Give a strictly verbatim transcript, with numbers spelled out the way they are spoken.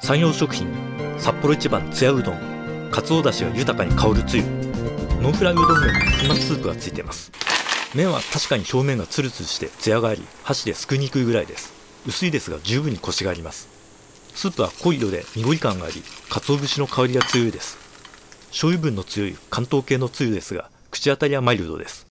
山陽食品札幌一番つやうどん、かつおだしが豊かに香るつゆ、ノンフライうどん麺に粉スープがついています。麺は確かに表面がツルツルしてツヤがあり、箸ですくいにくいぐらいです。薄いですが十分にコシがあります。スープは濃い色で濁り感があり、鰹節の香りが強いです。醤油分の強い関東系のつゆですが、口当たりはマイルドです。